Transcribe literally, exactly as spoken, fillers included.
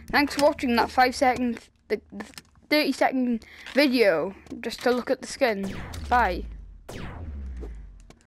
Thanks for watching that five second, the, the thirty second video just to look at the skin. Bye.